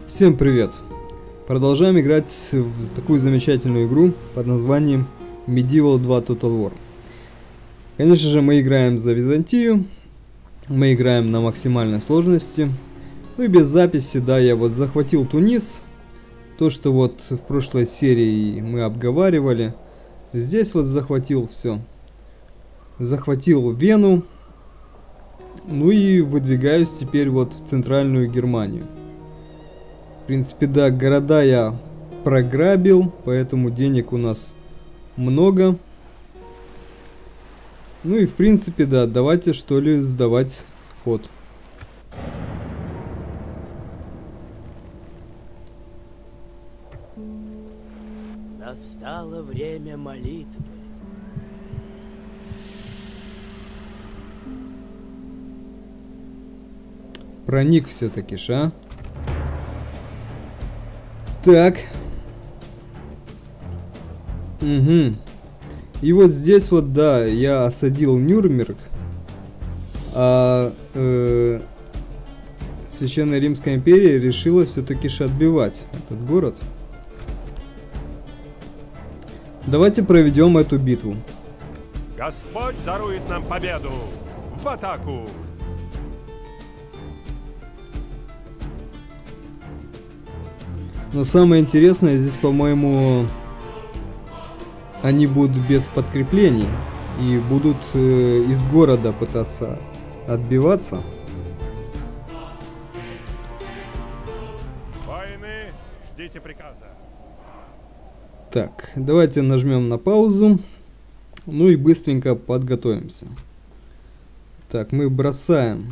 Всем привет! Продолжаем играть в такую замечательную игру под названием Medieval 2 Total War. Конечно же, мы играем за Византию, мы играем на максимальной сложности. Ну и без записи, да, я вот захватил Тунис. То, что вот в прошлой серии мы обговаривали. Здесь вот захватил все. Захватил Вену. Ну и выдвигаюсь теперь вот в центральную Германию. В принципе, да, города я програбил, поэтому денег у нас много. Ну и в принципе, да, давайте что ли сдавать ход. Настало время молитвы. Проник все-таки, ша. Так. Угу. И вот здесь вот, да, я осадил Нюрнберг. А Священная Римская империя решила все-таки отбивать этот город. Давайте проведем эту битву. Господь дарует нам победу! В атаку! Но самое интересное здесь, по-моему, они будут без подкреплений и будут из города пытаться отбиваться. Воины, ждите приказа. Так, давайте нажмем на паузу. Ну и быстренько подготовимся. Так, мы бросаем.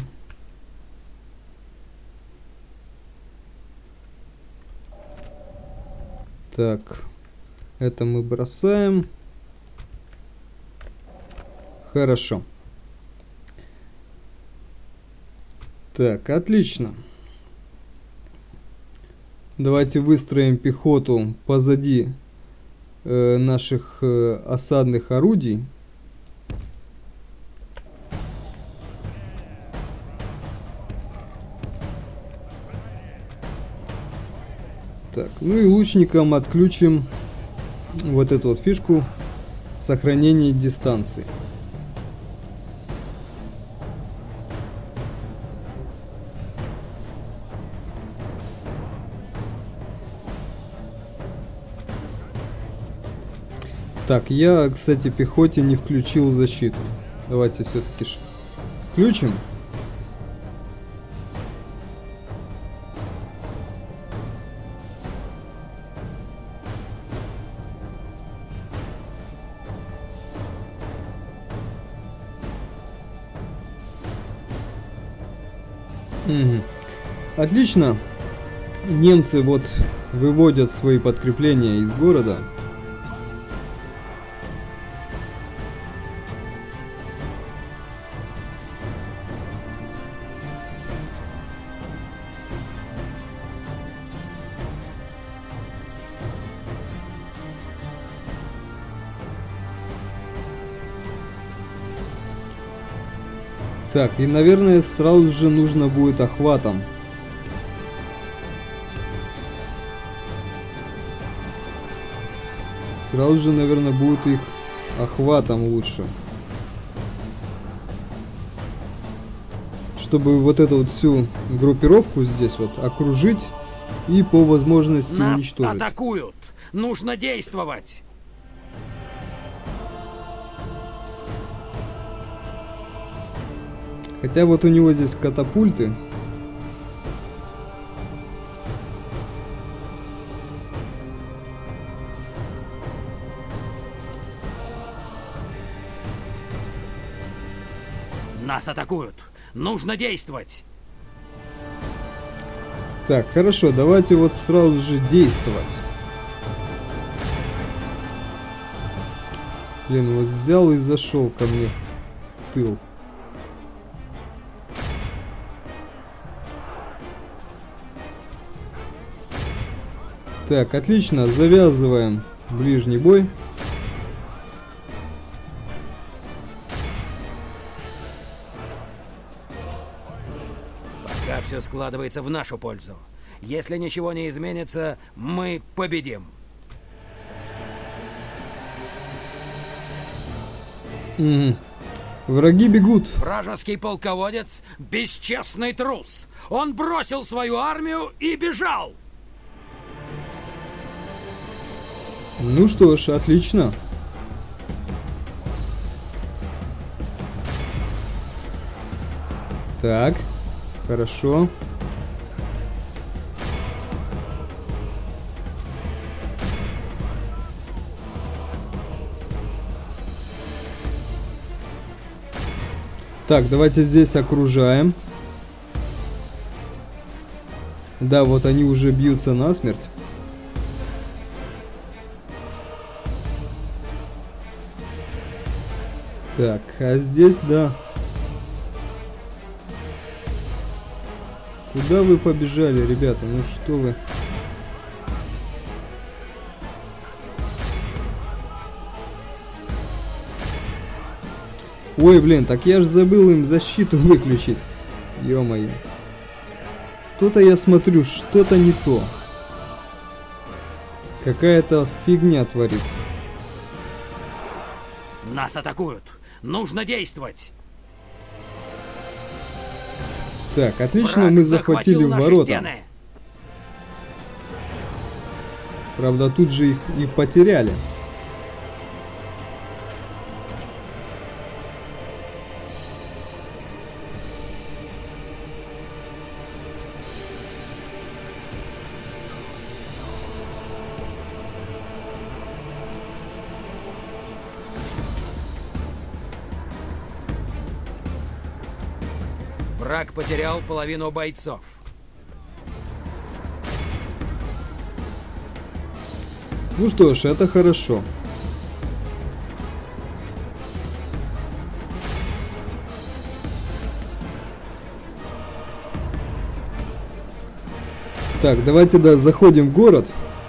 Так, это мы бросаем. Хорошо. Так, отлично. Давайте выстроим пехоту позади наших осадных орудий. Так, ну и лучникам отключим вот эту вот фишку сохранения дистанции. Так, я, кстати, пехоте не включил защиту. Давайте все-таки включим. Угу. Отлично. Немцы вот выводят свои подкрепления из города. Так, и, наверное, сразу же нужно будет охватом. Сразу же, наверное, будет их охватом лучше. Чтобы вот эту вот всю группировку здесь вот окружить и по возможности уничтожить. Нас атакуют! Нужно действовать! Хотя вот у него здесь катапульты. Нас атакуют! Нужно действовать! Так, хорошо, давайте вот сразу же действовать. Блин, вот взял и зашел ко мне в тыл. Так, отлично, завязываем ближний бой. Пока все складывается в нашу пользу. Если ничего не изменится, мы победим. Враги бегут. Вражеский полководец – бесчестный трус. Он бросил свою армию и бежал. Ну что ж, отлично. Так, хорошо. Так, давайте здесь окружаем. Да, вот они уже бьются насмерть. Так, а здесь, да. Куда вы побежали, ребята? Ну что вы? Ой, блин, так я ж забыл им защиту выключить. Ё-моё. То-то я смотрю, что-то не то. Какая-то фигня творится. Нас атакуют. Нужно действовать. Так, отлично, Враг мы захватили наши ворота. стены. Правда, тут же их и потеряли. Враг потерял половину бойцов. Ну что ж, это хорошо. Так, давайте, да, заходим в город.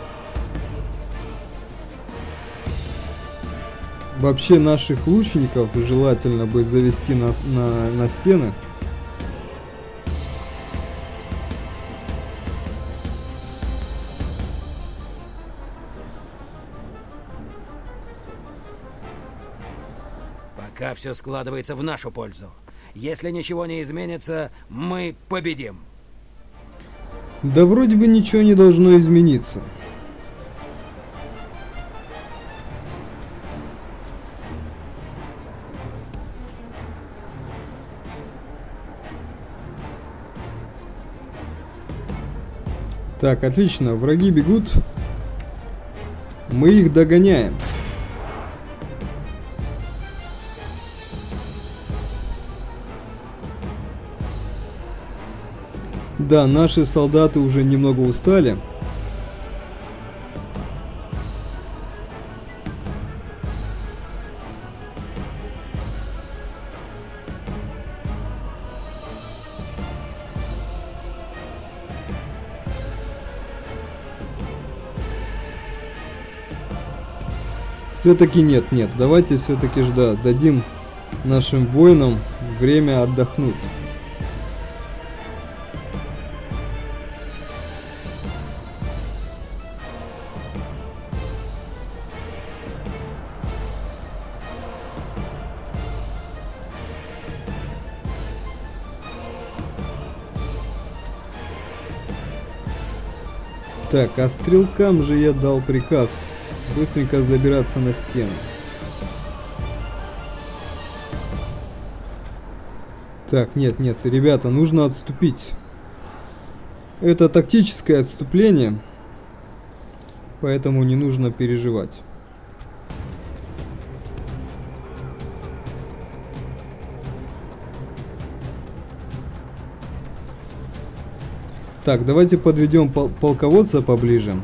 Вообще наших лучников желательно бы завести на стены. Пока все складывается в нашу пользу. Если ничего не изменится, мы победим. Да вроде бы ничего не должно измениться. Так, отлично, враги бегут. Мы их догоняем. Да, наши солдаты уже немного устали. Все-таки нет, давайте все-таки дадим нашим воинам время отдохнуть. Так, а стрелкам же я дал приказ быстренько забираться на стену. Так, нет, ребята, нужно отступить. Это тактическое отступление, поэтому не нужно переживать. Так, давайте подведем полководца поближе,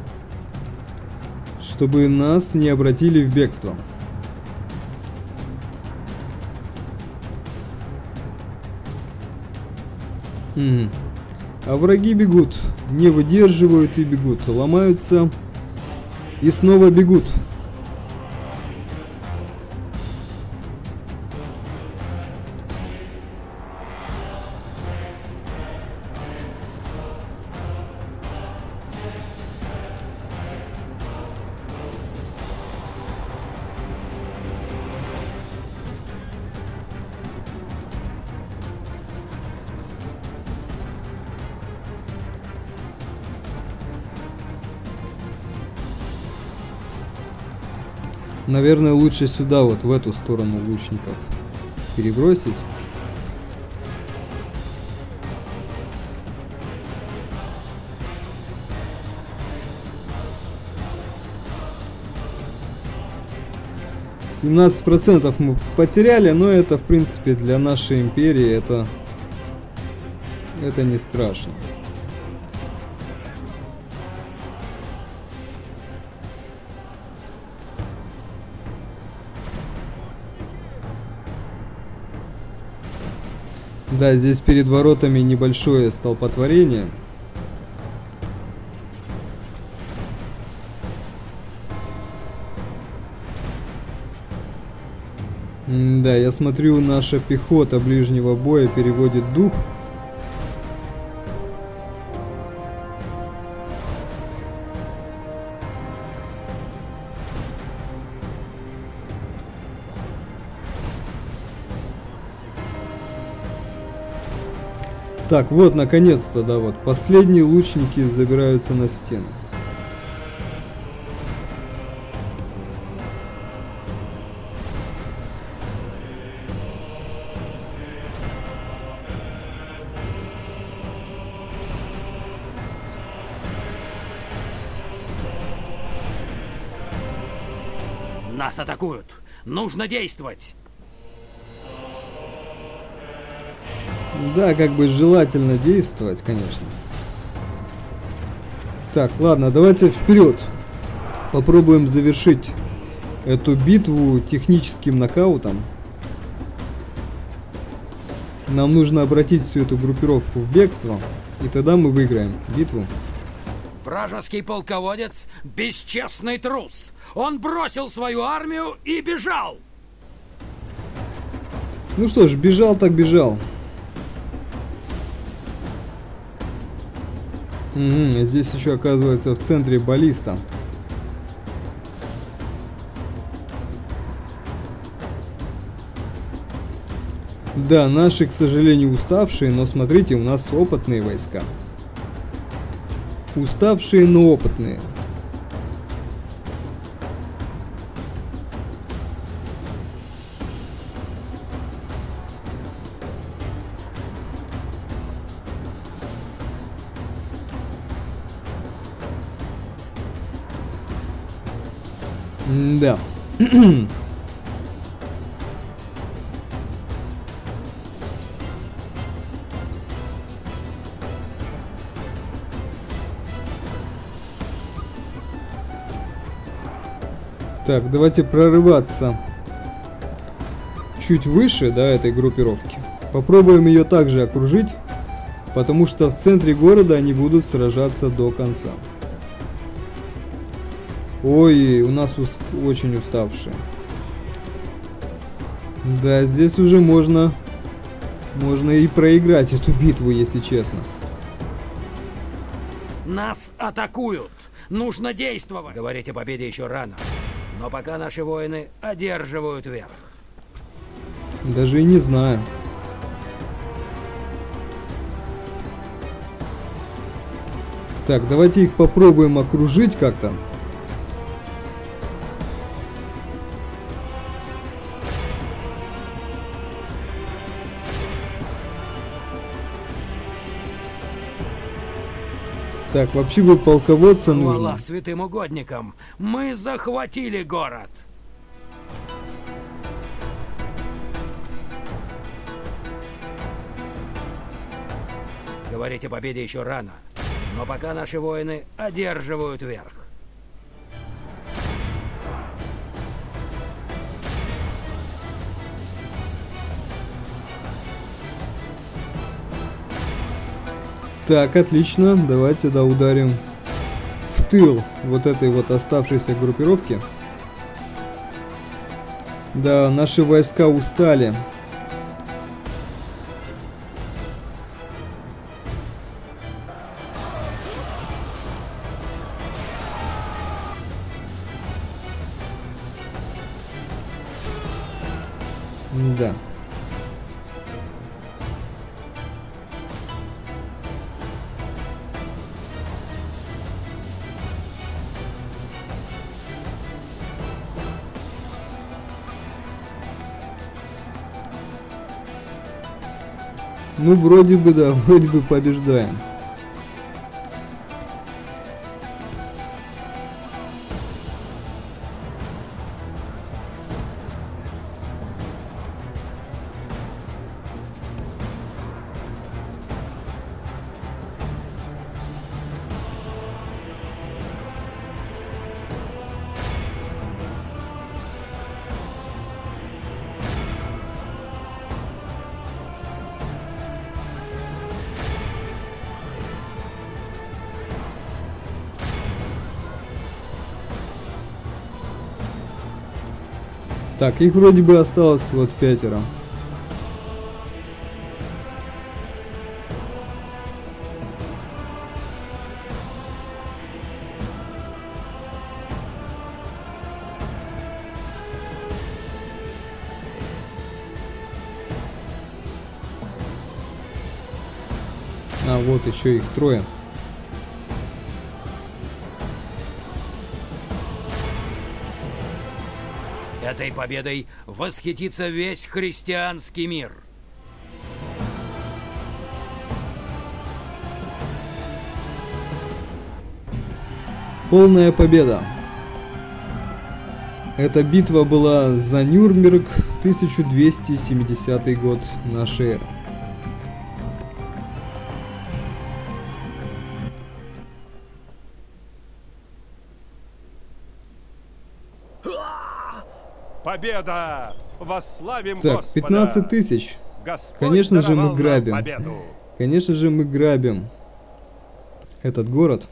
чтобы нас не обратили в бегство. А враги бегут, не выдерживают и бегут, ломаются и снова бегут. Наверное, лучше сюда, вот в эту сторону лучников перебросить. %17 мы потеряли, но это, в принципе, для нашей империи это не страшно. Да, здесь перед воротами небольшое столпотворение. Да, я смотрю, наша пехота ближнего боя переводит дух. Так, вот, наконец-то, да, вот, последние лучники забираются на стену. Нас атакуют. Нужно действовать. Да, как бы желательно действовать, конечно. Так, ладно, давайте вперед. Попробуем завершить эту битву техническим нокаутом. Нам нужно обратить всю эту группировку в бегство, и тогда мы выиграем битву. Вражеский полководец – бесчестный трус. Он бросил свою армию и бежал. Ну что ж, бежал так бежал. Здесь еще оказывается в центре баллиста. Да, наши, к сожалению, уставшие, но смотрите, у нас опытные войска. Уставшие, но опытные. Да. Так, давайте прорываться чуть выше, да, этой группировки. Попробуем ее также окружить, потому что в центре города они будут сражаться до конца. Ой, у нас очень уставшие. Да, здесь уже можно и проиграть эту битву, если честно. Нас атакуют. Нужно действовать. Говорить о победе еще рано. Но пока наши воины одерживают верх. Даже и не знаю. Так, давайте их попробуем окружить как-то. Так, вообще бы полководца нужно. Хвала святым угодникам. Мы захватили город. Говорить о победе еще рано. Но пока наши воины одерживают верх. Так, отлично. Давайте, да, ударим в тыл вот этой вот оставшейся группировки. Да, наши войска устали. Да. Ну, вроде бы, да, вроде бы побеждаем. Так, их вроде бы осталось вот 5. А, вот еще их 3. Этой победой восхитится весь христианский мир. Полная победа. Эта битва была за Нюрнберг, 1270 год нашей эры. Победа! Восславим Так, Господа! 15 тысяч. Господь Конечно же, мы даровал нам грабим. победу. Конечно же, мы грабим этот город.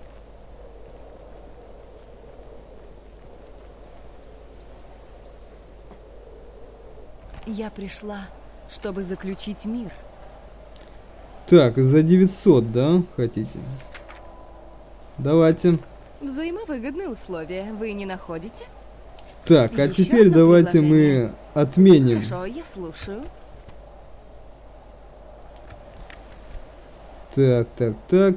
Я пришла, чтобы заключить мир. Так, за 900, да, хотите? Давайте. Взаимовыгодные условия вы не находите? Так, а Еще теперь одно давайте предложение. мы отменим. Хорошо, я слушаю. Так, так, так.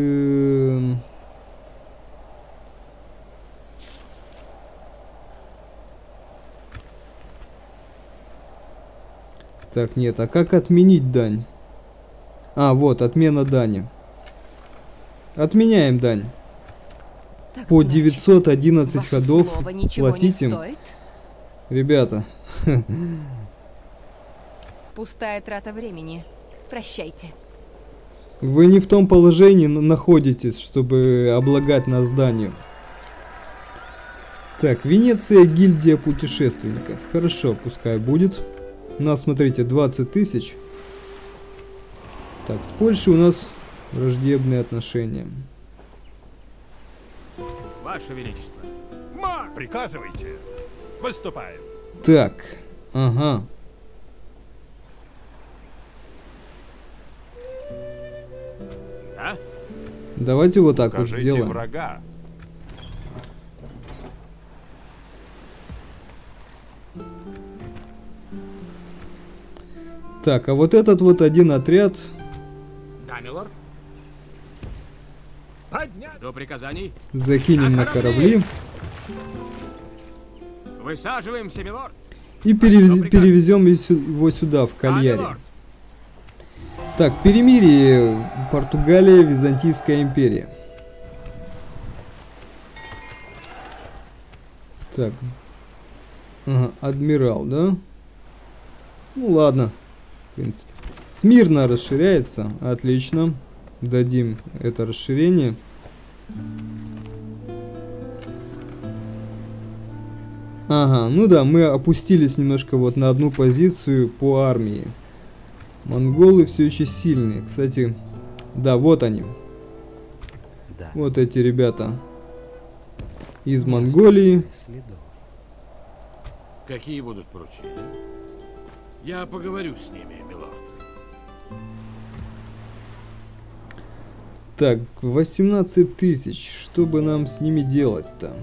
Так, нет, а как отменить дань? А, вот, отмена дани. Отменяем дань. Так, По значит, 911 ваше ходов слово ничего платить не им. стоит? Ребята, Пустая трата времени. Прощайте. вы не в том положении находитесь, чтобы облагать нас данью. Так, Венеция, гильдия путешественников. Хорошо, пускай будет. У нас, смотрите, 20 тысяч. Так, с Польшей у нас враждебные отношения. Ваше Величество. Приказывайте. Выступаем. Так, ага. А? Давайте вот так вот Покажите сделаем. врага. Так, а вот этот вот один отряд. Да, милорд. Поднять. До приказаний. Закинем на корабли. Высаживаемся, милорд. И перевезем его сюда, в Кальяри. Так, перемирие. Португалия, Византийская империя. Так. Ага, адмирал, да? Ну ладно. В принципе. Смирно расширяется. Отлично. Дадим это расширение. Ага, ну да, мы опустились немножко вот на одну позицию по армии. Монголы все еще сильные. Кстати, да, вот они. Да. Вот эти ребята из Монголии. Какие будут поручения? Я поговорю с ними, милорд. Так, 18 тысяч. Что бы нам с ними делать-то?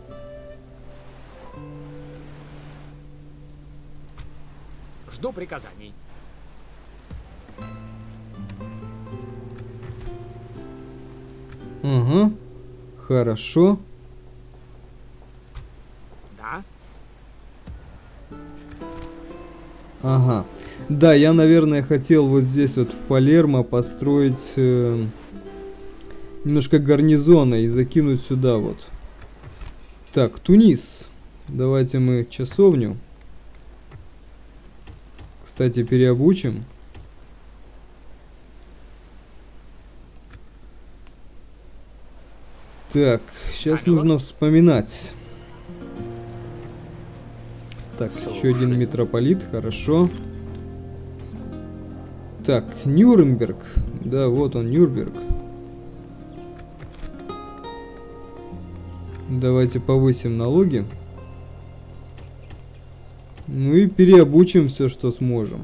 Жду приказаний. Ага. Хорошо. Да. Ага. Да, я, наверное, хотел вот здесь вот в Палермо построить немножко гарнизона и закинуть сюда вот. Так, Тунис. Давайте мы часовню. Кстати, переобучим. Так, сейчас нужно вспоминать. Так, еще один митрополит, хорошо. Так, Нюрнберг. Да, вот он, Нюрнберг. Давайте повысим налоги. Ну и переобучим все, что сможем.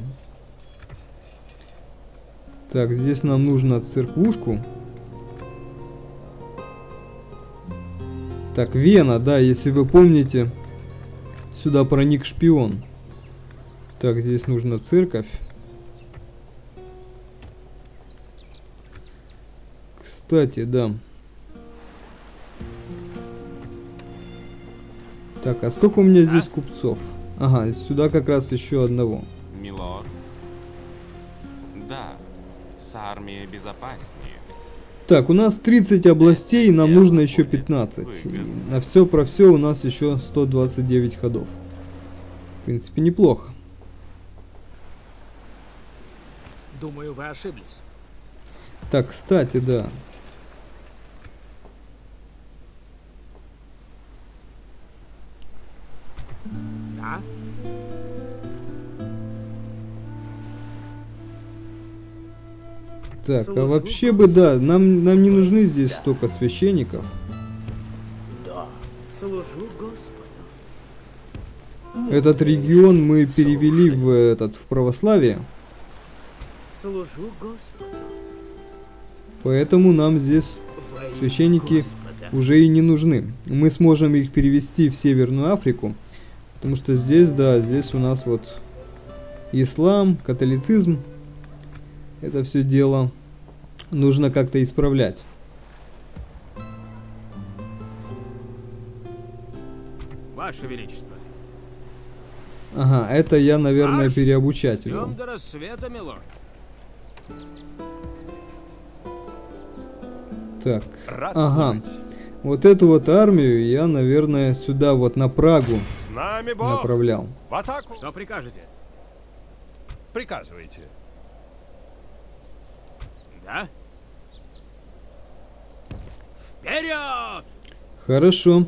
Так, здесь нам нужно церквушку. Так, Вена, да, если вы помните, сюда проник шпион. Так, здесь нужна церковь. Кстати, да. Так, а сколько у меня здесь купцов? Ага, сюда как раз еще одного. Милорд. Да, с армией безопаснее. Так, у нас 30 областей, нам нужно еще 15. И на все про все у нас еще 129 ходов. В принципе, неплохо. Думаю, вы ошиблись. Так, кстати, да. Да? Так, а вообще бы, да, нам не нужны здесь столько священников. Да. Служу Господу. Этот регион мы перевели в православие. Служу Господу. Поэтому нам здесь священники уже и не нужны. Мы сможем их перевести в Северную Африку. Потому что здесь, да, здесь у нас вот ислам, католицизм. Это все дело нужно как-то исправлять. Ваше Величество. Ага, это я, наверное, Марш! переобучатель. Ждем до рассвета, милорд. Так, Рад ага. служить. Вот эту вот армию я, наверное, сюда вот на Прагу С нами Бог. направлял. В атаку. Что прикажете? Приказывайте. Да? Вперед! Хорошо.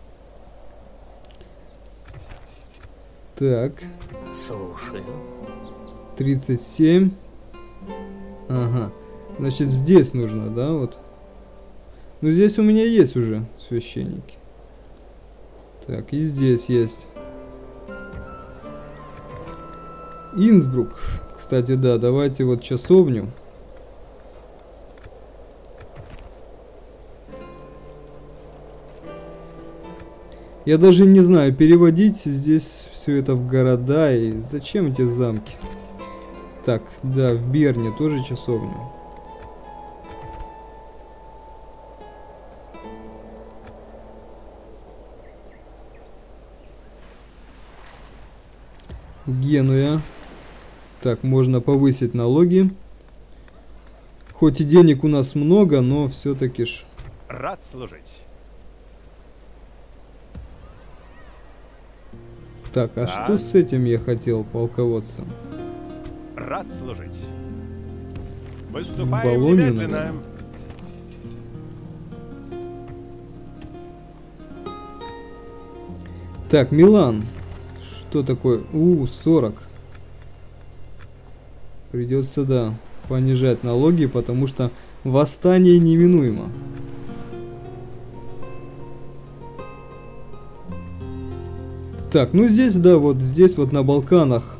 Так, Слушаю. 37. Ага. Значит, здесь нужно, да, вот. Ну, здесь у меня есть уже священники. Так, и здесь есть. Инсбрук. Кстати, да, давайте вот часовню. Я даже не знаю, переводить здесь все это в города и зачем эти замки. Так, да, в Берне тоже часовню. Генуя. Так, можно повысить налоги. Хоть и денег у нас много, но все-таки ж. Рад служить. Так, а что с этим я хотел, полководцем? Рад служить. Выступаем Болонью, немедленно. наверное. Так, Милан. Что такое? 40. Придется, да, понижать налоги, потому что восстание неминуемо. Так, ну здесь, да, вот здесь вот на Балканах,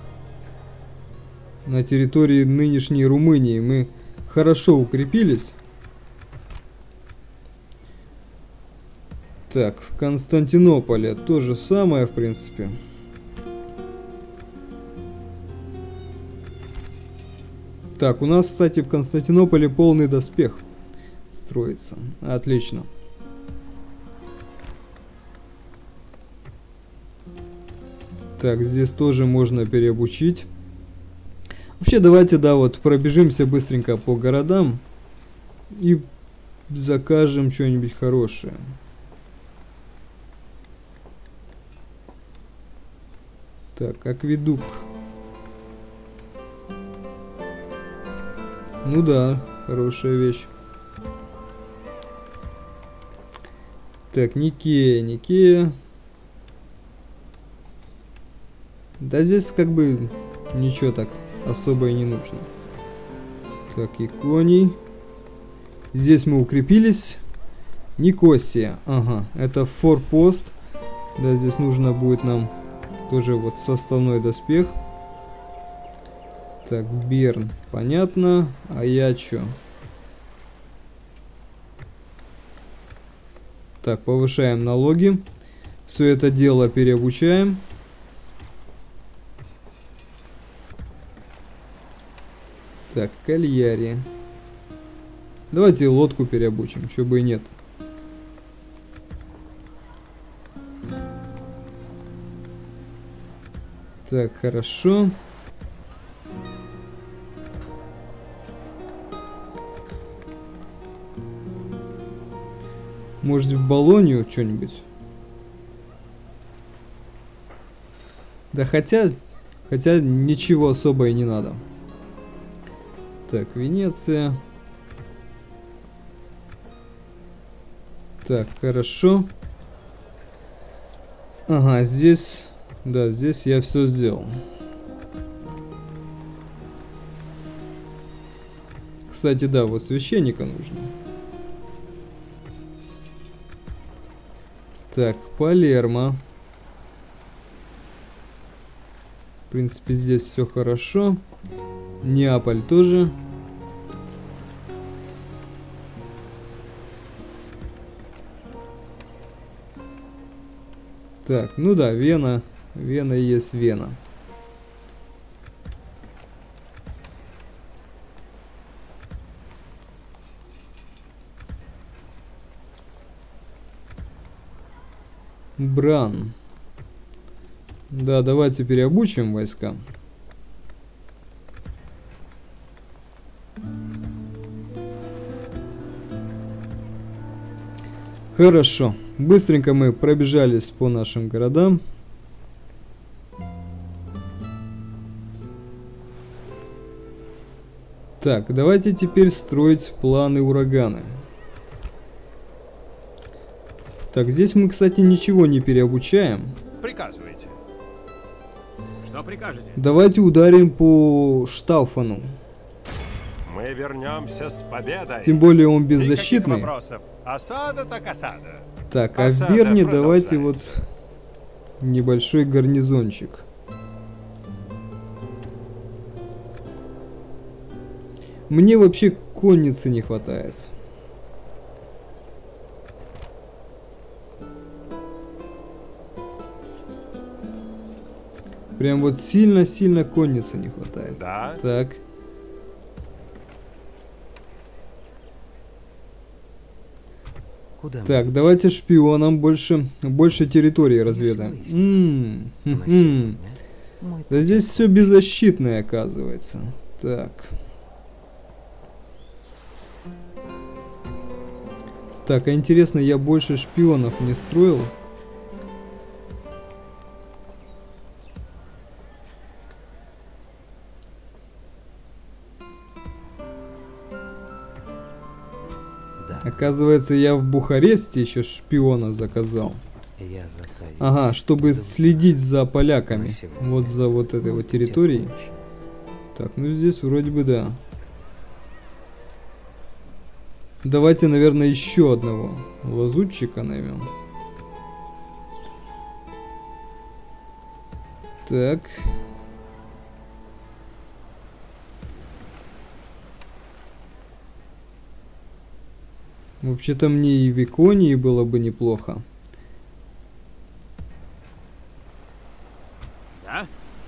на территории нынешней Румынии мы хорошо укрепились. Так, в Константинополе то же самое, в принципе. Так, у нас, кстати, в Константинополе полный доспех строится. Отлично. Так, здесь тоже можно переобучить. Вообще, давайте, да, вот пробежимся быстренько по городам и закажем что-нибудь хорошее. Так, акведук. Ну да, хорошая вещь. Так, Никея. Да здесь как бы ничего так особо и не нужно. Так, Иконий. Здесь мы укрепились. Никосия. Ага, это форпост. Да, здесь нужно будет нам тоже вот составной доспех. Так, Берн. Понятно. А я чё? Так, повышаем налоги. Все это дело переобучаем. Так, Кальяри. Давайте лодку переобучим, чё бы и нет. Так, хорошо. Может, в Болонию что-нибудь? Да хотя ничего особо и не надо. Так, Венеция. Так, хорошо. Ага, здесь... Да, здесь я все сделал. Кстати, да, вот священника нужно. Так, Палермо. В принципе, здесь все хорошо. Неаполь тоже. Так, ну да, Вена. Вена и есть Вена. Бран. Да, давайте переобучим войска. Хорошо. Быстренько мы пробежались по нашим городам. Так, давайте теперь строить планы ураганы. Так, здесь мы, кстати, ничего не переобучаем. Приказывайте. Что прикажете? Давайте ударим по Штауфану. Мы вернемся с победой. Тем более он Никаких беззащитный. вопросов. Осада так осада. Так, а в Осада Берне давайте продолжается. вот небольшой гарнизончик. Мне вообще конницы не хватает. Прям вот сильно-сильно конницы не хватает. Да. Так. Куда Так, давайте шпионам больше территории разведаем. Да здесь все беззащитное, оказывается. Так. Так, а интересно, я больше шпионов не строил? Да, Оказывается, я в Бухаресте еще шпиона заказал. я затаю. Ага, чтобы следить за поляками. На сегодня. Вот за вот этой вот территорией. Так, ну здесь вроде бы да. Давайте, наверное, еще одного лазутчика наймем. Так. Вообще-то мне и в Иконии было бы неплохо. Да?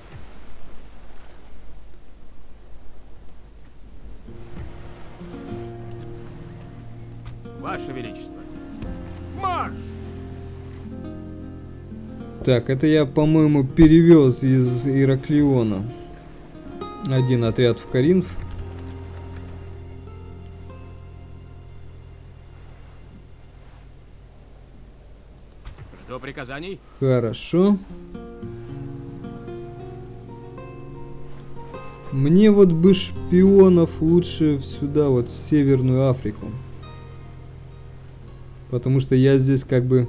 Ваше Величество. Марш! Так, это я, по-моему, перевез из Ираклиона. Один отряд в Коринф. Жду приказаний. Хорошо. Мне вот бы шпионов лучше сюда, вот в Северную Африку. Потому что я здесь как бы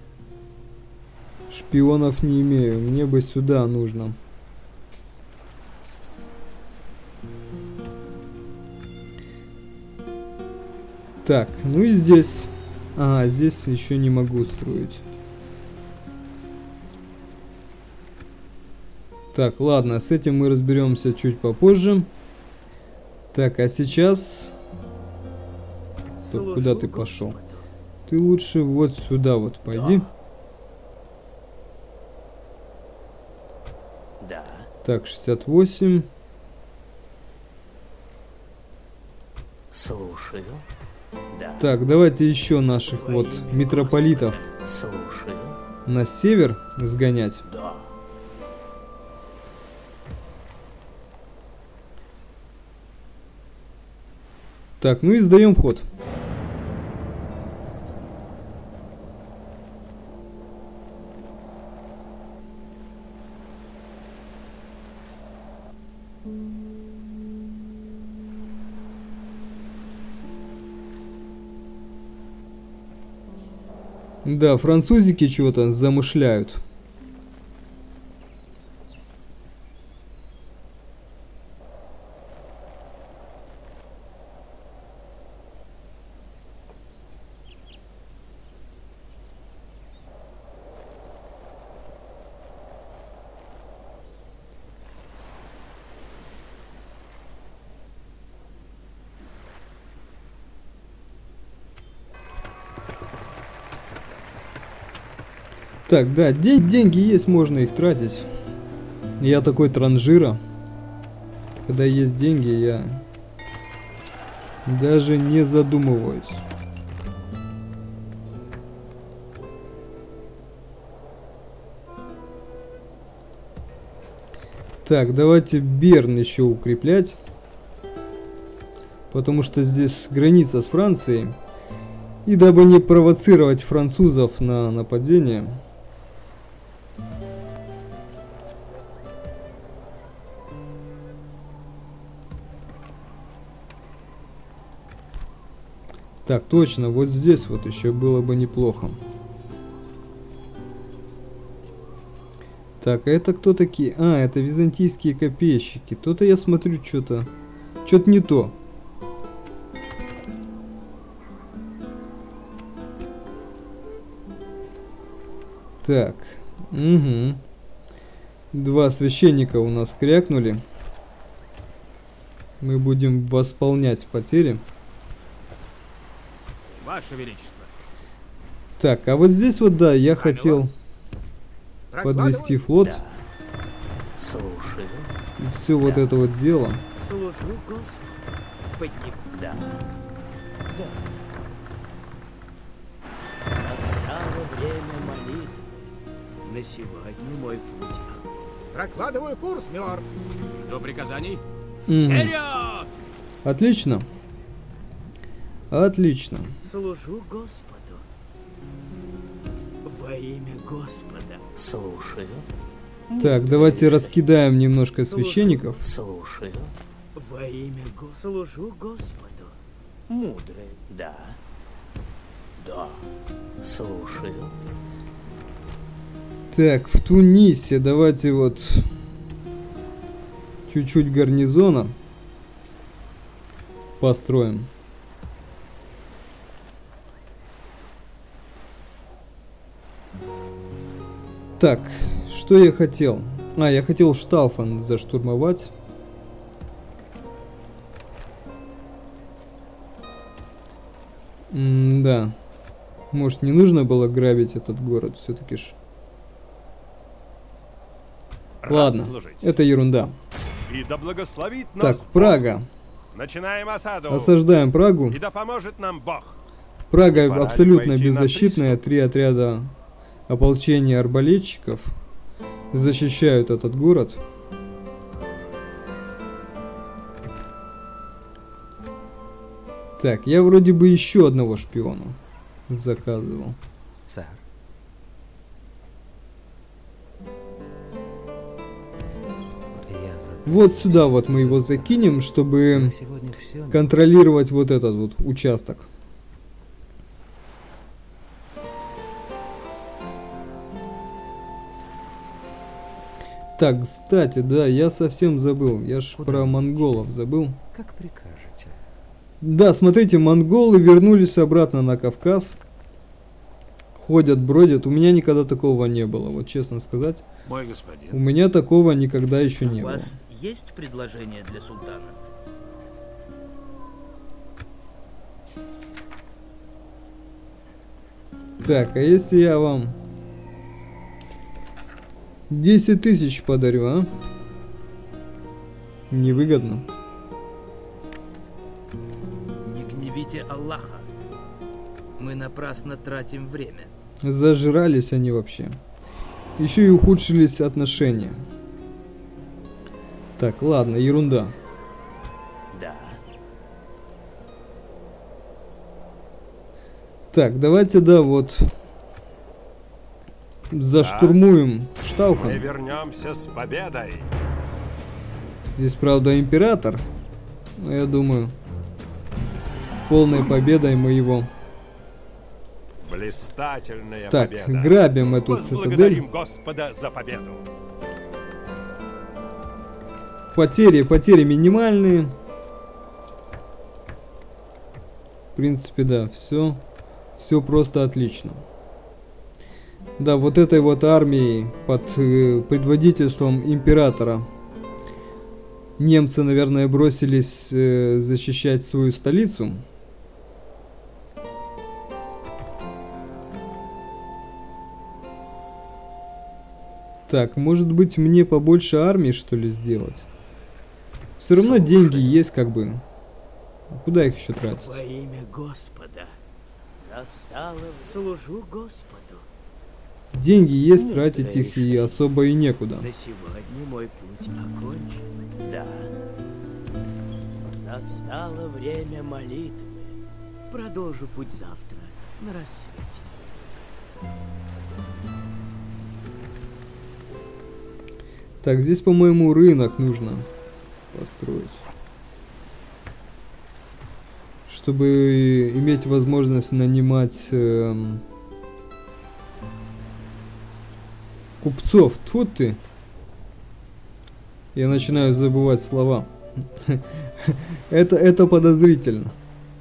шпионов не имею. Мне бы сюда нужно. Так, ну и здесь. А, здесь еще не могу строить. Так, ладно, с этим мы разберемся чуть попозже. Так, а сейчас... Стоп, куда ты пошел? Ты лучше вот сюда вот пойди. Да. Так, 68. Слушаю. Да. Так, давайте еще наших вот митрополитов Слушаю. на север сгонять. Да. Так, ну и сдаем ход. Да, французики чего-то замышляют. Так, да, деньги есть, можно их тратить. Я такой транжира. Когда есть деньги, я даже не задумываюсь. Так, давайте Берн еще укреплять. Потому что здесь граница с Францией. И дабы не провоцировать французов на нападение... Так, точно, вот здесь вот еще было бы неплохо. Так, а это кто такие? А, это византийские копейщики. То-то я смотрю, что-то не то. Так, угу. Два священника у нас крякнули. Мы будем восполнять потери. Ваше Величество. Так, а вот здесь вот, да, я хотел подвести флот. Да. Слушаю. И все вот это вот дело. Служу Господу. Подним. Да. Да. Настало время молитвы. На сегодня мой путь. Прокладываю курс, милорд. Жду приказаний. Мгм. Вперед! Отлично. Отлично. Служу Господу. Во имя Господа. Слушаю. Так, давайте раскидаем немножко священников. Слушаю. Во имя Господа. Служу Господу. Мудрый. Да. Да. Слушаю. Так, в Тунисе давайте вот чуть-чуть гарнизона построим. Так, что я хотел? А, я хотел Штауфен заштурмовать. Да. Может, не нужно было грабить этот город все-таки ж. Рад Ладно, служить. это ерунда. И да благословит Так, нас Прага. Бог. Начинаем осаду. Осаждаем Прагу. И да поможет нам Бог. Прага Пора ли абсолютно пойти на беззащитная. приступ? 3 отряда ополчения арбалетчиков защищают этот город. Так, я вроде бы еще одного шпиона заказывал. Сэр. Вот сюда вот мы его закинем, чтобы На сегодня все. контролировать вот этот вот участок. Так, кстати, да, я совсем забыл. Я ж Куда про идти? монголов забыл. Как прикажете. Да, смотрите, монголы вернулись обратно на Кавказ. Ходят, бродят. У меня никогда такого не было, вот честно сказать. Мой У господин. меня такого никогда еще не У было. вас есть предложение для султана? Так, а если я вам 10 тысяч подарю, а? Невыгодно. Не гневите Аллаха. Мы напрасно тратим время. Зажрались они вообще. Еще и ухудшились отношения. Так, ладно, ерунда. Да. Так, давайте, да, вот заштурмуем Мы Штауфен. вернемся с победой. Здесь, правда, император. Но я думаю, полной победой мы его... Блистательная Так, победа. грабим эту цитадель. Возблагодарим Господа за победу. Потери минимальные. В принципе, да, все просто отлично. Да, вот этой вот армией под предводительством императора немцы, наверное, бросились защищать свою столицу. Так, может быть, мне побольше армии, что ли, сделать? Все равно деньги есть, как бы. Куда их еще тратить? Во имя Господа. Настало, служу Господу. Деньги есть, тратить их и особо и некуда. На сегодня мой путь окончен. Да. Настало время молитвы. Продолжу путь завтра на рассвете. Так, здесь, по-моему, рынок нужно построить. Чтобы иметь возможность нанимать купцов. Тут ты. Я начинаю забывать слова. Это подозрительно.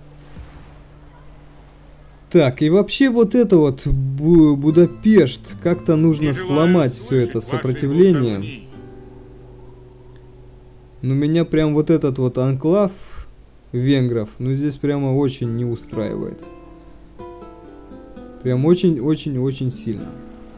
Так, и вообще вот это вот Будапешт, как-то нужно сломать все это сопротивление. Но меня прям вот этот вот анклав венгров, ну здесь прямо очень не устраивает. Прям очень сильно.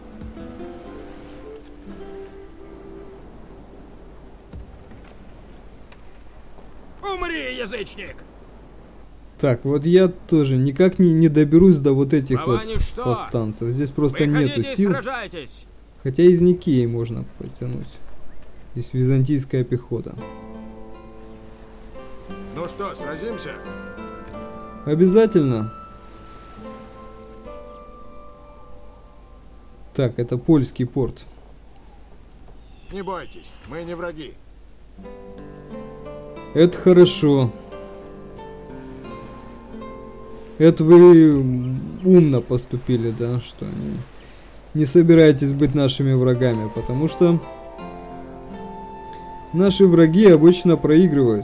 Умри, язычник! Так, вот я тоже никак не доберусь до вот этих Права вот ничто. повстанцев. Здесь просто нету Выходите и сил. сражайтесь! Хотя из Никеи можно потянуть. Здесь византийская пехота. Ну что, сразимся? Обязательно. Так, это польский порт. Не бойтесь, мы не враги. Это хорошо. Это вы умно поступили, да, что не собираетесь быть нашими врагами, потому что наши враги обычно проигрывают.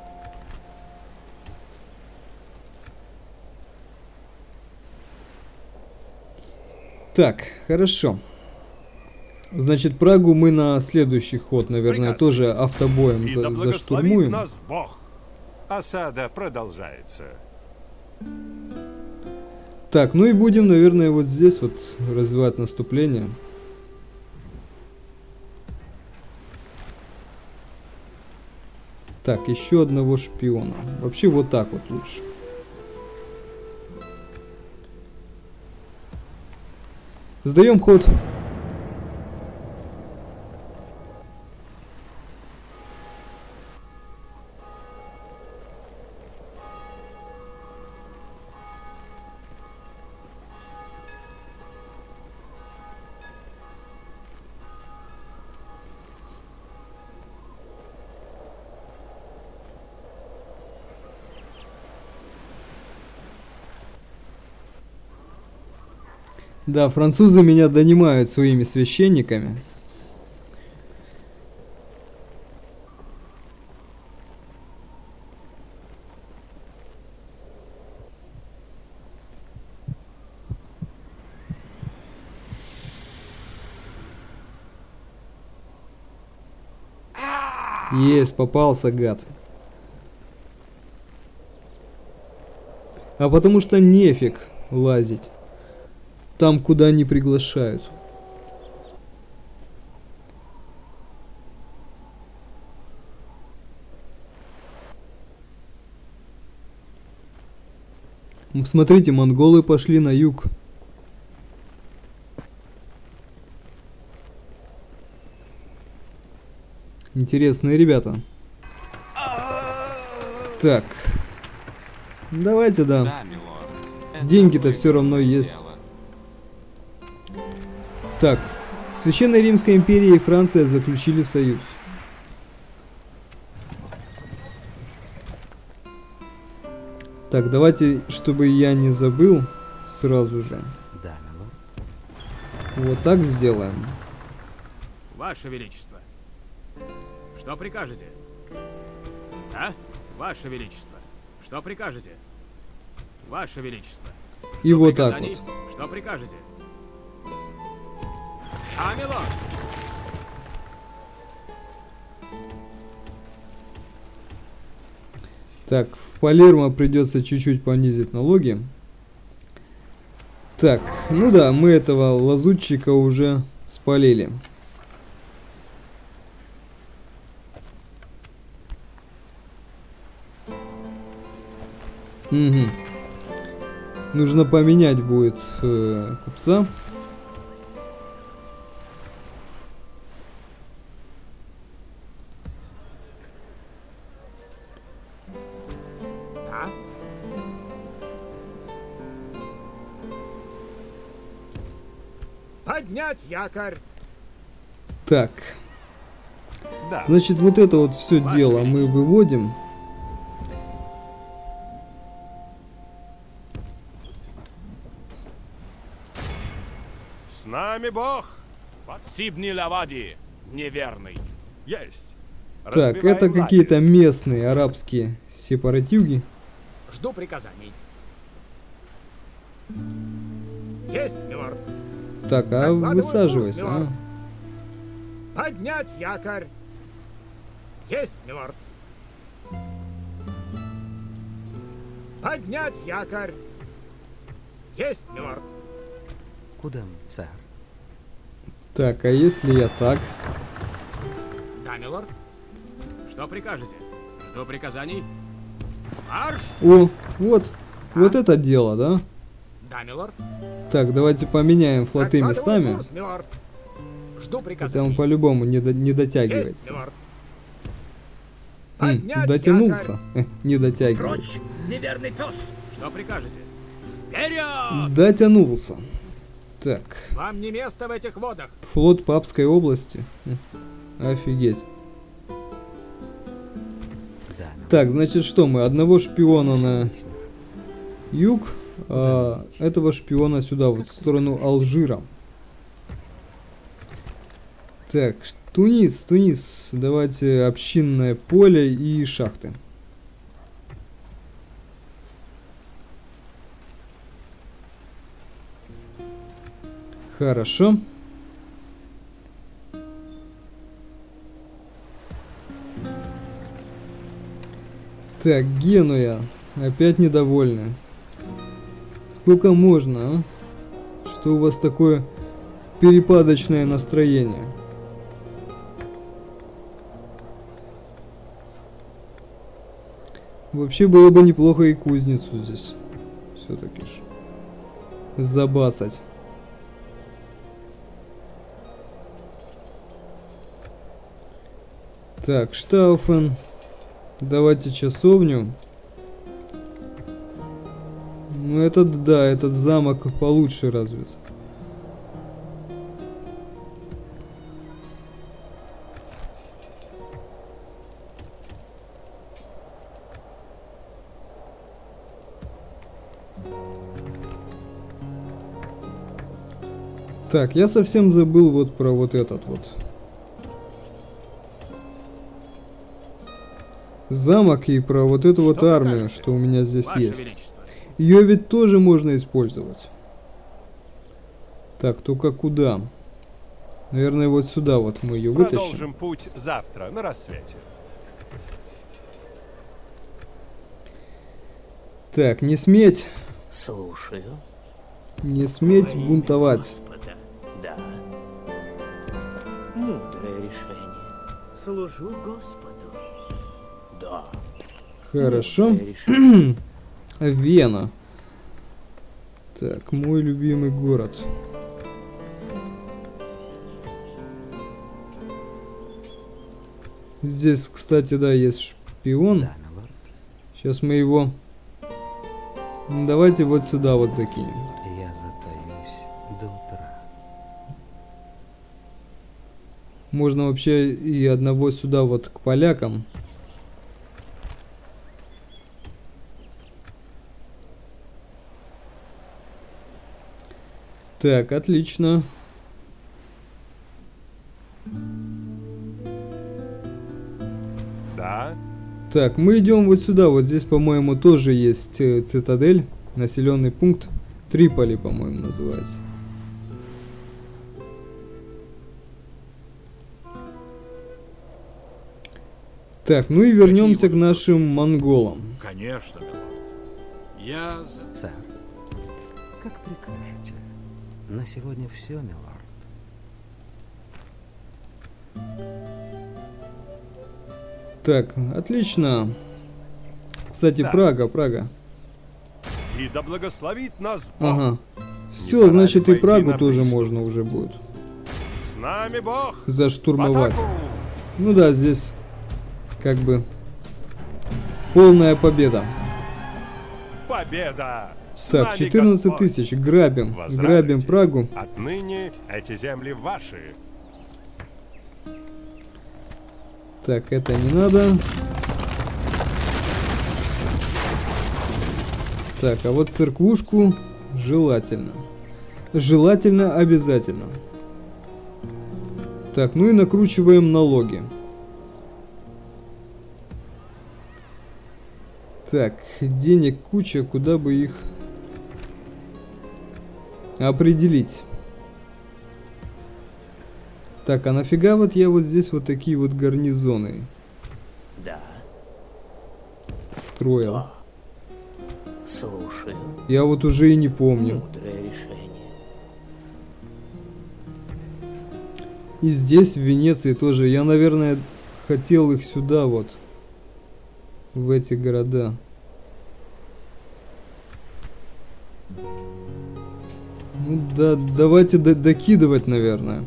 Так, хорошо. Значит, Прагу мы на следующий ход, наверное, Приказ. тоже автобоем И да благословит заштурмуем. нас Бог. Осада продолжается. Так, ну и будем, наверное, вот здесь вот развивать наступление. Так, еще одного шпиона. Вообще вот так вот лучше. Сдаем ход. Да, французы меня донимают своими священниками. Есть, попался, гад. А потому что нефиг лазить там, куда не приглашают. Смотрите, монголы пошли на юг. Интересные ребята. Так. Давайте, да. Да, милорд. Это Деньги-то вы все равно дело. есть. Так. Священная Римская империя и Франция заключили союз. Так, давайте, чтобы я не забыл, сразу же. Да, милорд. Вот так сделаем. Ваше Величество. Что прикажете? А? Ваше Величество. Что прикажете? Ваше Величество. И Что вот так приказаний? вот. Что прикажете? А, милорд! Так, в Палермо придется чуть-чуть понизить налоги. Так, ну да, мы этого лазутчика уже спалили. Угу. Нужно поменять будет купца. А? Поднять якорь! Так, Да. значит, вот это вот все Ваше дело мы Величество. выводим. С нами Бог! Сибни Лавади, неверный. Есть! Так, это какие-то местные арабские сепаратюги. Жду приказаний. Есть, милорд! Так, а Докладываю высаживайся, курс, милорд. а. Поднять якорь! Есть, милорд! Поднять якорь! Есть, милорд! Куда, сэр? Так, а если я так? Да, милорд? Что прикажете? Жду приказаний. Марш! О, вот это дело, да? Да, милорд? Так, давайте поменяем флоты Докладываю местами. курс, милорд. Жду Хотя приказаний. он по-любому не Есть, дотягивается. милорд. М, Поднять дотянулся. Не дотягивается. неверный пес! Что прикажете? Вперед! Дотянулся. Так, якорь. Вам не место в этих водах. флот Папской области. Офигеть. Да, милорд. Так, значит что, мы одного шпиона на юг, а этого шпиона сюда, вот в сторону Алжира. Так, Тунис, давайте общинное поле и шахты. Хорошо. Так, Генуя. Опять недовольны. Сколько можно, а? Что у вас такое перепадочное настроение? Вообще было бы неплохо и кузницу здесь. Все-таки ж. Забацать. Так, Штауфен. Давайте часовню. Ну этот, да, этот замок получше развит. Так, я совсем забыл вот про вот этот вот замок и про вот эту вот армию, что у меня здесь Ваше есть. Величество. Ее ведь тоже можно использовать. Так, только куда? Наверное, вот сюда вот мы ее вытащим. Продолжим путь завтра на рассвете. Так, не сметь, Слушаю. не сметь Во имя бунтовать. Господа. Да. Мудрое решение. Служу Господу. Да. Хорошо. Мудрое решение. Вена. Так, мой любимый город. Здесь, кстати, да, есть шпион. Да, милорд. Сейчас мы его... Давайте вот сюда вот закинем. Я затаюсь до утра. Можно вообще и одного сюда вот к полякам. Так, отлично. Да? Так, мы идем вот сюда. Вот здесь, по-моему, тоже есть цитадель, населенный пункт. Триполи, по-моему, называется. Так, ну и вернемся к нашим монголам. Конечно, милорд. Я за... Сэр, как прикажете. На сегодня все, милорд. Так, отлично. Кстати, Да. Прага. И да благословит нас Бог. Ага. Не Все, пора ли значит и пойти Прагу на тоже приступ? можно уже будет С нами Бог. В заштурмовать. атаку! Ну да, здесь как бы полная победа. Победа! С Так, нами 14 Господь. тысяч. Грабим. Возрадуйтесь. Грабим Прагу. Отныне эти земли ваши. Так, это не надо. Так, а вот церквушку желательно. Желательно обязательно. Так, ну и накручиваем налоги. Так, денег куча, куда бы их определить. Так, а нафига вот я вот здесь вот такие вот гарнизоны Да. строил? Да. Слушаю. Я вот уже и не помню. Мудрое решение. И здесь, в Венеции, тоже. Я, наверное, хотел их сюда вот. В эти города. Ну да, давайте докидывать, наверное.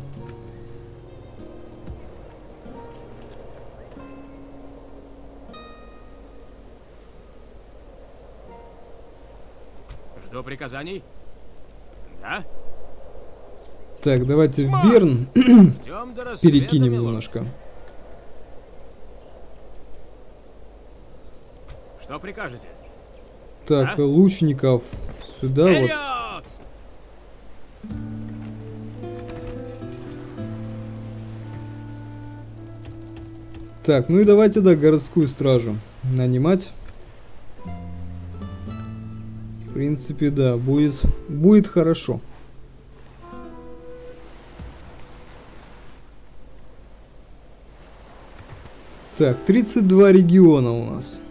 Жду приказаний. Да? Так, давайте в Берн Ждем до рассвета, перекинем милорд. немножко. Что прикажете? Так, А? лучников сюда вот. Вперед! Так, ну и давайте, да, городскую стражу нанимать. В принципе, да, будет хорошо. Так, 32 региона у нас.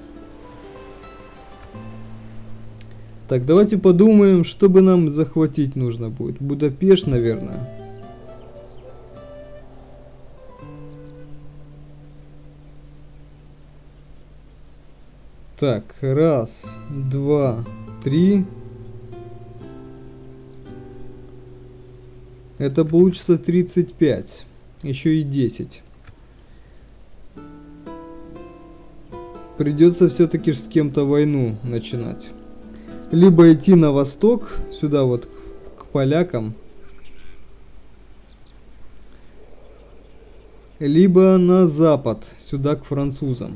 Так, давайте подумаем, что бы нам захватить нужно будет. Будапешт, наверное. Так, раз, два, три. Это получится 35. Еще и 10. Придется все-таки с кем-то войну начинать. Либо идти на восток, сюда вот к полякам. Либо на запад, сюда к французам.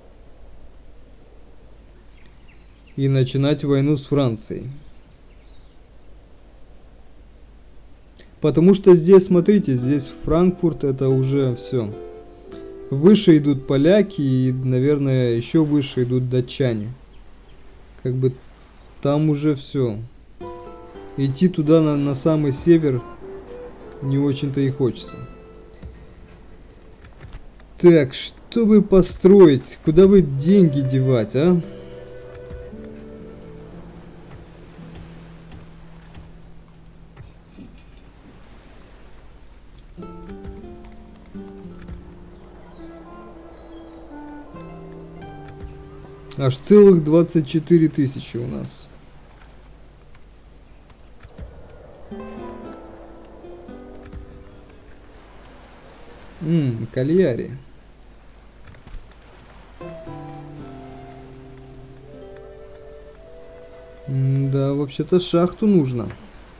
И начинать войну с Францией. Потому что здесь, смотрите, здесь Франкфурт, это уже все. Выше идут поляки и, наверное, еще выше идут датчане. Как бы там уже все. Идти туда на самый север не очень-то и хочется. Так, что бы построить? Куда бы деньги девать, а? Аж целых 24 тысячи у нас. Кальяри. Да, вообще-то шахту нужно.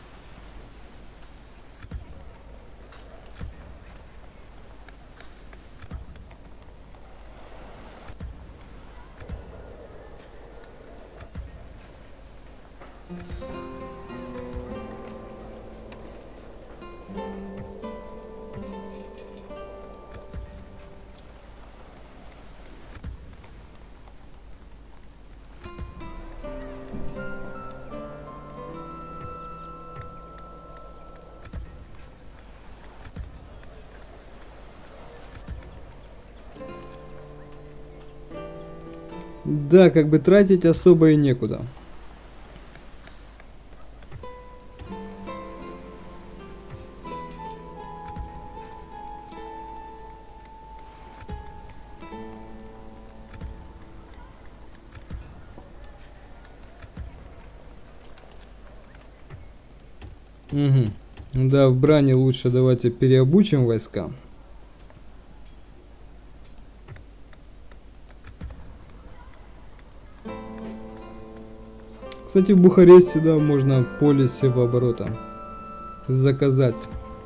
Да, как бы тратить особо и некуда. Угу. Да, в брани лучше давайте переобучим войска. Кстати, в Бухаресте, да, можно поле севооборота заказать.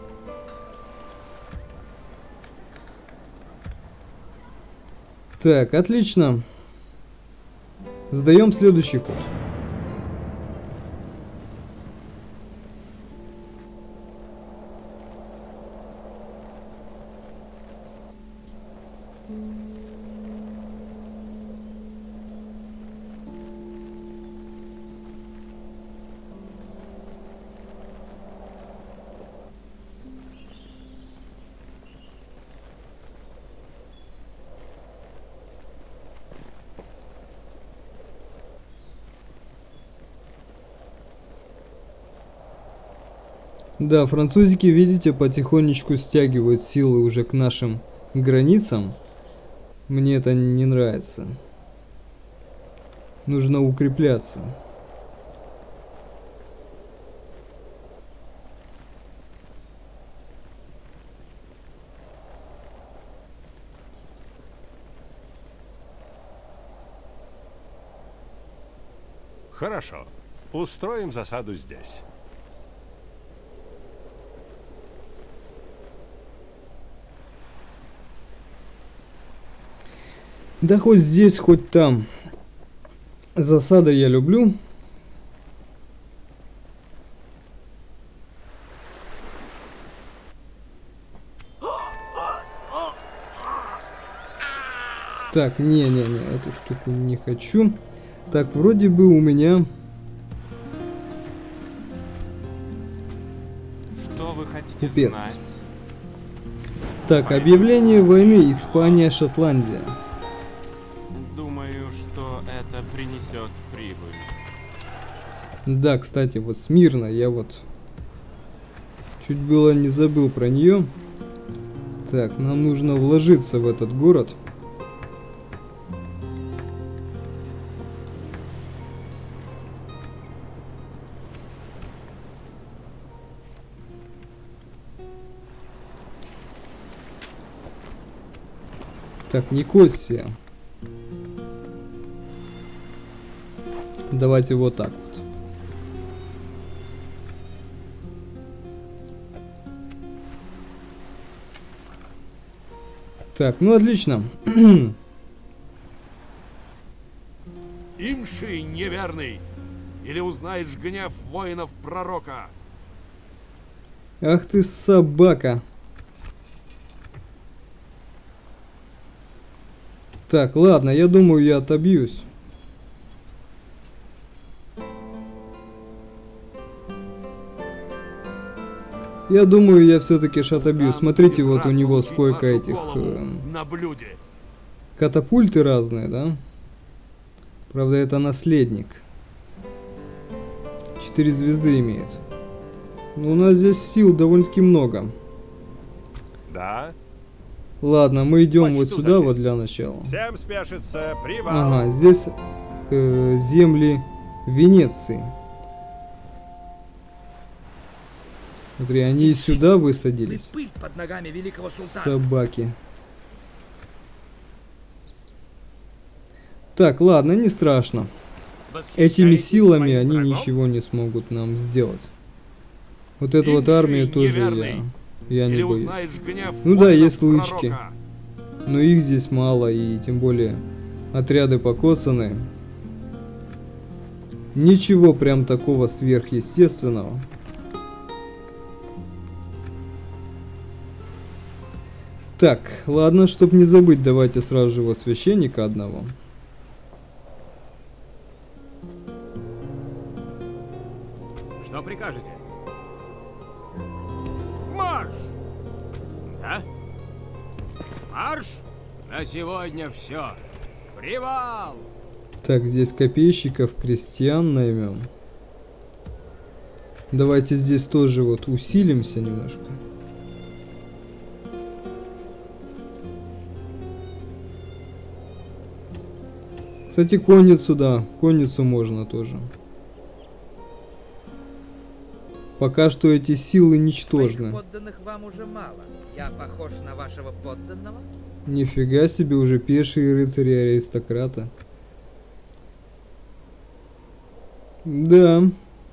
Так, отлично. Сдаем следующий ход. Да, французики, видите, потихонечку стягивают силы уже к нашим границам. Мне это не нравится. Нужно укрепляться. Хорошо. Устроим засаду здесь. Да хоть здесь, хоть там. Засады я люблю. Так, не-не-не, эту штуку не хочу. Так, вроде бы у меня... Что вы хотите Купец. знать? Так, объявление войны Испания-Шотландия. Думаю, что это принесет прибыль. Да, кстати, вот Смирна, я вот чуть было не забыл про нее. Так, нам нужно вложиться в этот город. Так, Никосия. Давайте вот так вот. Так, ну отлично. Имши неверный, или узнаешь гнев воинов пророка. Ах ты собака. Так, ладно, я думаю, я отобьюсь. Я думаю, я все-таки отобьюсь. Смотрите, вот у него сколько этих на блюде. катапульты разные, да? Правда, это наследник. 4 звезды имеет. Но у нас здесь сил довольно-таки много. Да? Ладно, мы идем Почту вот сюда вот записывай. для начала. Всем спешится, привал. Ага, здесь земли Венеции. Смотри, они и сюда высадились. Пыль под ногами великого султана. Собаки. Так, ладно, не страшно. Этими силами они ничего не смогут нам сделать. Вот эту вот армию тоже я не боюсь. Ну да, есть лычки. Но их здесь мало, и тем более отряды покосаны. Ничего прям такого сверхъестественного. Так, ладно, чтоб не забыть, давайте сразу же вот священника одного. Что прикажете? Марш! Да? Марш! На сегодня все. Привал! Так, здесь копейщиков, крестьян наймем. Давайте здесь тоже вот усилимся немножко. Кстати, конницу, да, конницу можно тоже. Пока что эти силы ничтожны. Своих подданных вам уже мало. Я похож на вашего подданного? Нифига себе, уже пешие рыцари и аристократы. Да.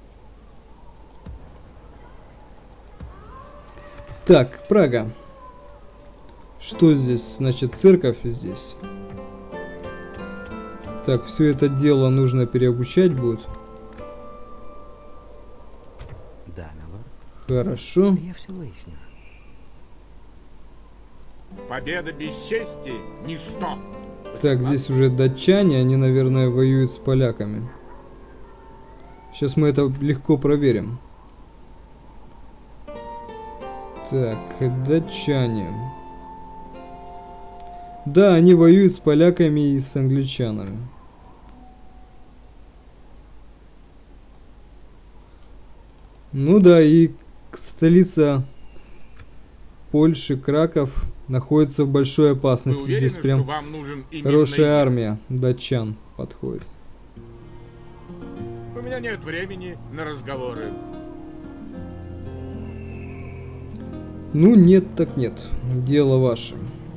Так, Прага. Что здесь? Значит, церковь здесь. Так, все это дело нужно переобучать будет. Да, милорд. Хорошо. Я все выясню. Победа без чести – ничто. Так, здесь уже датчане, они, наверное, воюют с поляками. Сейчас мы это легко проверим. Так, датчане. Да, они воюют с поляками и с англичанами. Ну да, и столица Польши, Краков, находится в большой опасности. Вы уверены, здесь прям что вам нужен именно хорошая я? армия датчан подходит. У меня нет времени на разговоры. Ну нет, так нет. Дело ваше.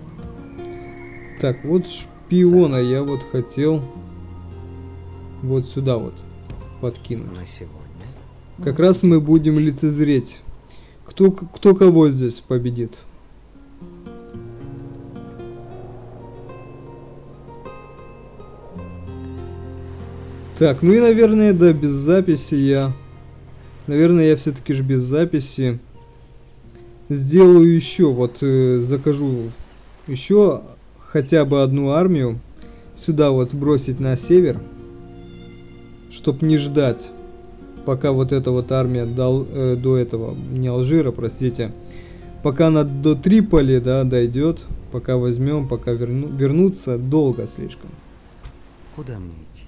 Так, вот шпиона я вот хотел вот сюда вот подкинуть. На сегодня. Как раз мы будем лицезреть, кто кого здесь победит. Так, ну и, наверное, да, без записи я... Наверное, я все-таки же без записи сделаю еще, вот закажу еще хотя бы одну армию сюда вот бросить на север, чтоб не ждать, пока вот эта вот армия до этого, не Алжира, простите, пока она до Триполи, да, дойдет, пока возьмем, пока вернуться, долго слишком. Куда мне идти?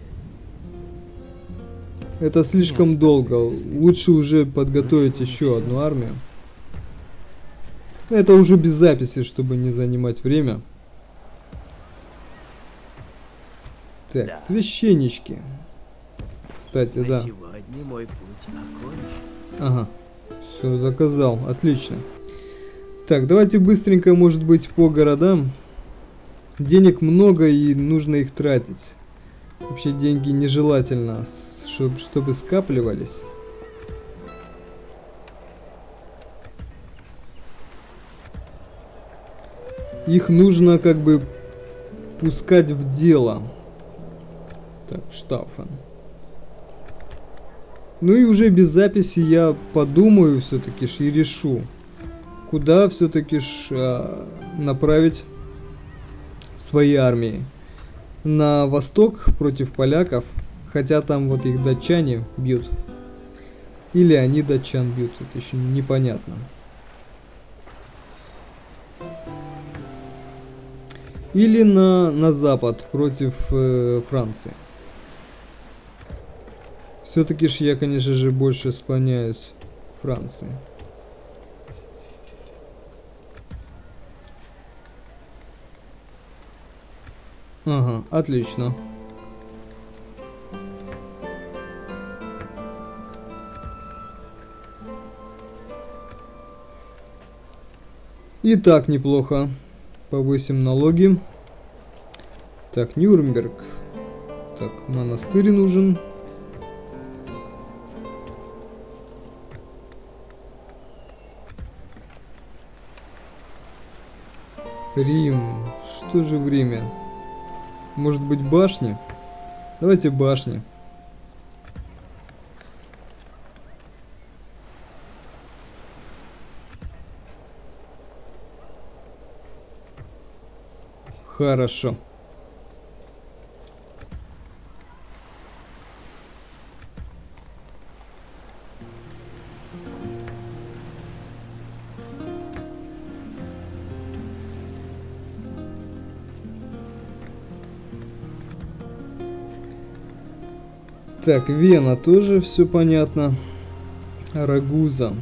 Это слишком долго. Лучше уже подготовить еще одну армию. Это уже без записи, чтобы не занимать время. Так, Да. священнички. Кстати, На да. сегодня мой путь окончен. Ага. Все, заказал. Отлично. Так, давайте быстренько, может быть, по городам. Денег много и нужно их тратить. Вообще деньги нежелательно, чтобы скапливались. Их нужно как бы пускать в дело. Так, Штауфен. Ну и уже без записи я подумаю все-таки и решу, куда все-таки направить свои армии. На восток против поляков, хотя там вот их датчане бьют. Или они датчан бьют, это еще непонятно. Или на запад против Франции. Все-таки ж я, конечно же, больше склоняюсь к Франции. Ага, отлично. И так неплохо. Повысим налоги. Так, Нюрнберг. Так, монастырь нужен. Рим. Что же в Риме? Может быть, башни? Давайте башни. Хорошо. Так, Вена тоже все понятно. Рагуза.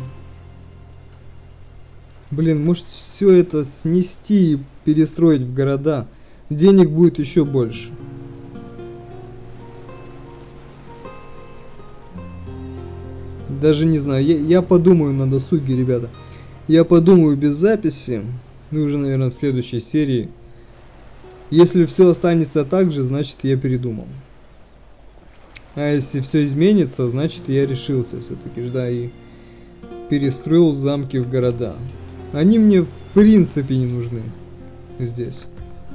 Блин, может все это снести и перестроить в города. Денег будет еще больше. Даже не знаю. Я подумаю на досуге, ребята. Я подумаю без записи. Ну, уже, наверное, в следующей серии. Если все останется так же, значит, я передумал. А если все изменится, значит, я решился все-таки, да, и перестроил замки в города. Они мне в принципе не нужны здесь.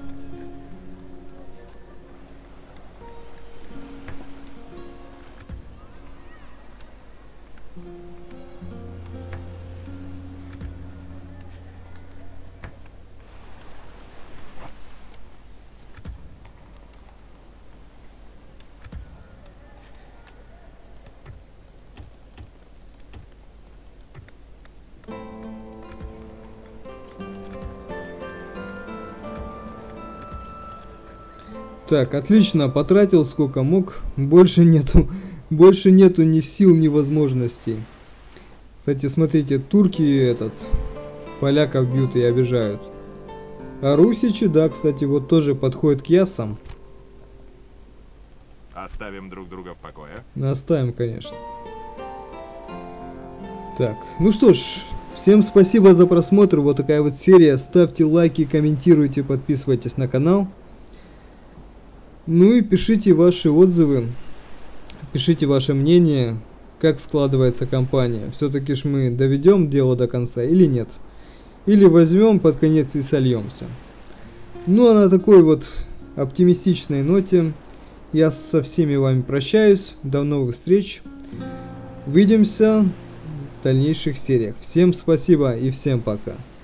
Так, отлично, потратил сколько мог, больше нету ни сил, ни возможностей. Кстати, смотрите, турки поляков бьют и обижают. А русичи, да, кстати, вот тоже подходят к ясам. Оставим друг друга в покое. Оставим, конечно. Так, ну что ж, всем спасибо за просмотр, вот такая вот серия. Ставьте лайки, комментируйте, подписывайтесь на канал. Ну и пишите ваши отзывы, пишите ваше мнение, как складывается кампания. Все-таки ж мы доведем дело до конца или нет? Или возьмем под конец и сольемся? Ну а на такой вот оптимистичной ноте я со всеми вами прощаюсь. До новых встреч. Увидимся в дальнейших сериях. Всем спасибо и всем пока.